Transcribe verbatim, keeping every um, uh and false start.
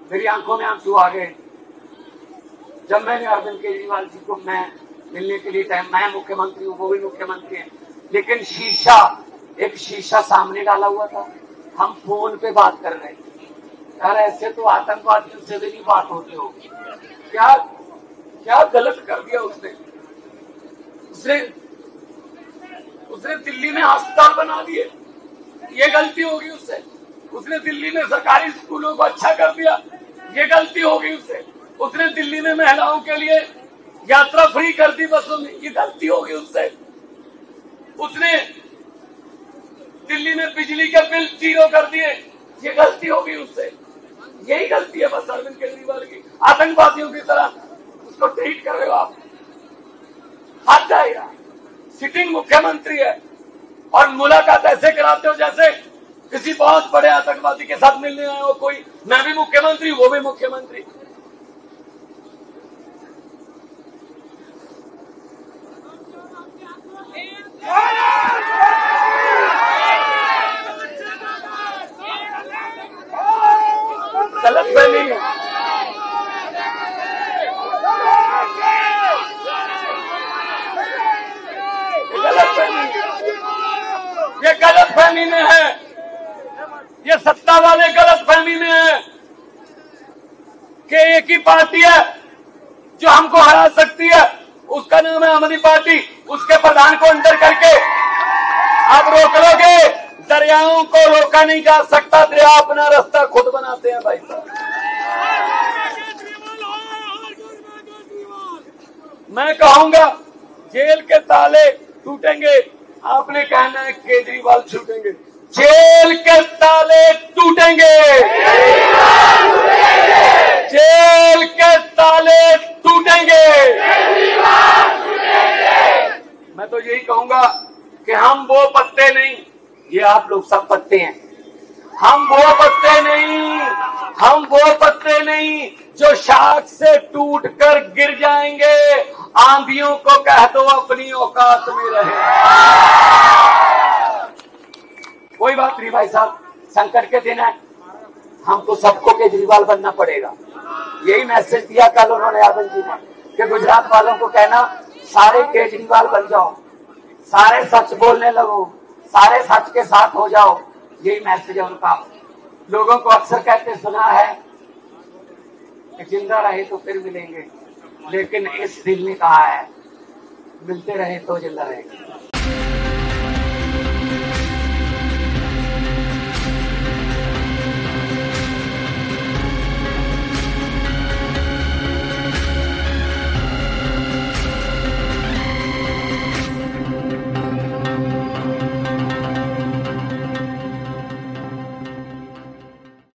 मेरी आंखों में आंसू आ गए जब मैंने अरविंद केजरीवाल जी को, मैं मिलने के लिए टाइम, मैं मुख्यमंत्री हूँ, वो भी मुख्यमंत्री हैं, लेकिन शीशा, एक शीशा सामने डाला हुआ था, हम फोन पे बात कर रहे थे। यार ऐसे तो आतंकवादियों से भी नहीं बात होती होगी। क्या क्या गलत कर दिया उसने उसने उसने दिल्ली में अस्पताल बना दिए, ये गलती होगी उससे। उसने दिल्ली में सरकारी स्कूलों को अच्छा कर दिया, ये गलती होगी उससे। उसने दिल्ली में महिलाओं के लिए यात्रा फ्री कर दी बसों में, ये गलती होगी उससे। उसने दिल्ली में बिजली के बिल जीरो कर दिए, ये गलती होगी उससे। यही गलती है बस अरविंद केजरीवाल की। आतंकवादियों की तरह उसको ट्रीट कर रहे हो आप, हाथ जाएगा। सिटिंग मुख्यमंत्री है और मुलाकात ऐसे कराते हो जैसे किसी बहुत बड़े आतंकवादी के साथ मिलने आए हो कोई। मैं भी मुख्यमंत्री, वो भी मुख्यमंत्री। गलत फहमी है, गलत फहमी, ये गलत फहमी में है, ये सत्ता वाले गलत फहमी में है कि एक ही पार्टी है जो हमको हरा सकती है, उसका नाम है आम आदमी पार्टी। उसके प्रधान को अंदर करके आप रोक लोगे, दरियाओं को रोका नहीं जा सकता, दरिया अपना रास्ता खुद बनाते हैं भाई साहब। मैं कहूंगा जेल के ताले टूटेंगे, आपने कहना है केजरीवाल छूटेंगे। जेल के ताले टूटेंगे, जेल के ताले टूटेंगे। मैं तो यही कहूंगा कि हम वो पत्ते नहीं, ये आप लोग सब पत्ते हैं। हम वो पत्ते नहीं, हम वो पत्ते नहीं जो शाख से टूटकर गिर जाएंगे। आंधियों को कह दो अपनी औकात में रहे। कोई बात नहीं भाई साहब, संकट के दिन है, हमको सबको केजरीवाल बनना पड़ेगा। यही मैसेज दिया कल उन्होंने अरविंद जी ने कि गुजरात वालों को कहना सारे केजरीवाल बन जाओ, सारे सच बोलने लगो, सारे सच के साथ हो जाओ। यही मैसेज है उनका। लोगों को अक्सर कहते सुना है कि जिंदा रहे तो फिर मिलेंगे, लेकिन इस दिल ने कहा है मिलते रहे तो जिंदा रहेंगे।